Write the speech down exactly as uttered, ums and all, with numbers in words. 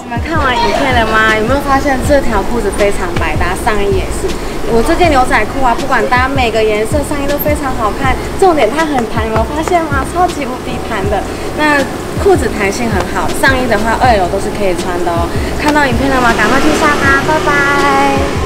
你们看完影片了吗？有没有发现这条裤子非常百搭，上衣也是。我这件牛仔裤啊，不管搭每个颜色，上衣都非常好看。重点它很弹，有没有发现吗？超级无敌弹的。那裤子弹性很好，上衣的话二楼都是可以穿的哦。看到影片了吗？赶快去下单，拜拜。